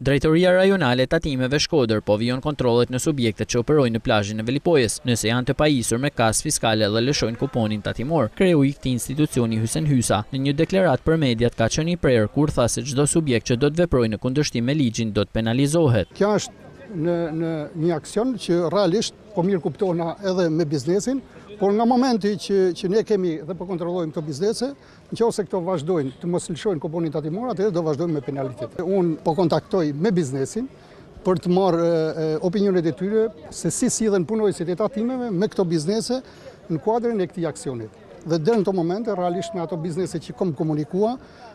Drejtoria rajonale e tatimeve Shkodër po vijon kontrollet në subjektet që operojnë në plazhin e Velipojës, nëse janë të pajisur me kasë fiskale dhe lëshojnë kuponin tatimor. Kreu i këtij institucioni Hysen Hysa në një deklaratë për mediat ka qenë i prerë kur tha se çdo subjekt që do të veprojë në kundërshtim me ligjin do të penalizohet. Kjo është në një aksion që realisht po mirë kuptona edhe me biznesin, por nga momenti që ne kemi dhe po kontrollojmë këto biznese, nëse këto vazhdojnë të mos lëshojnë kuponin tatimor, atëherë do vazhdojmë me penalitet. Unë po kontaktoj me biznesin për të marrë opinionet e tyre se si sillen punojësit e tatimeve me këto biznese në kuadrin e këtij aksionit. Dhe deri në këto momente realisht me ato biznese që kom komunikua,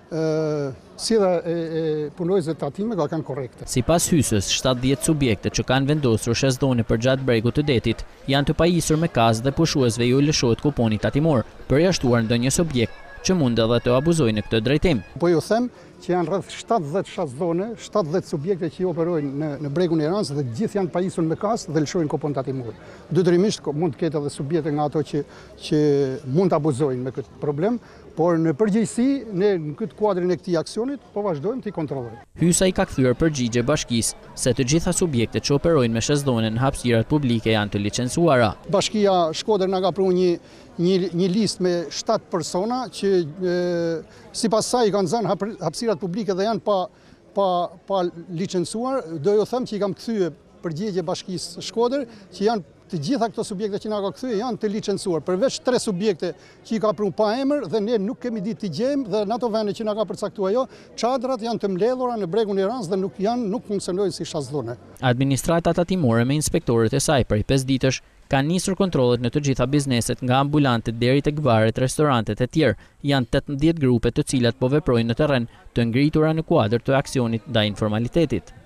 si dhe punojësit e tatimeve ka kanë korrekte. Sipas Hysës, 70 subjekte që kanë vendosur shes-dhone përgjatë bregut të detit janë të pajisur me kasë dhe pushuesve ju lëshohet kuponi tatimor, përjashtuar ndonjë subjekt që mund edhe të abuzojnë në këtë drejtim. Po ju them që janë rreth 70 shes-dhone, 70 subjekte që operojnë në bregun e Tiranës dhe gjithë janë pajisur me kasë dhe lëshojnë kupon tatimor. Detyrimisht mund të ketë edhe subjekte nga ato që mund të abuzojnë me këtë problem, por në përgjegjësi ne në këtë kuadrin e këtij aksionit po vazhdojmë të kontrollojmë. Hysa i ka kthyer përgjigje bashkisë se të gjitha subjektet që operojnë me shes-dhone në hapësirat publike janë të licencuara. Bashkia Shkodër na ka pruar një listë me 7 persona që sipas saj kanë zënë hapësirat publike dhe janë pa licencuar. Do ju them që i kam kthyer përgjigje bashkisë Shkodër që janë të gjitha këto subjekte që na ka kthyer janë të licencuar, përveç 3 subjekte që i ka pruar pa emër dhe ne nuk kemi ditë të gjejmë dhe në ato vende që na ka përcaktuar ajo, çadrat janë të mbledhura në bregun e Tiranës dhe nuk funksionojnë si shes-dhone. Administrata tatimore me inspektorët e saj prej 5 ditësh kanë nisur kontrollet në të gjitha bizneset nga ambulantet deri tek baret, restorantet e tjerë. Janë 18 grupe të cilat po veprojnë në terren të ngritura në kuadër të aksionit ndaj informalitetit.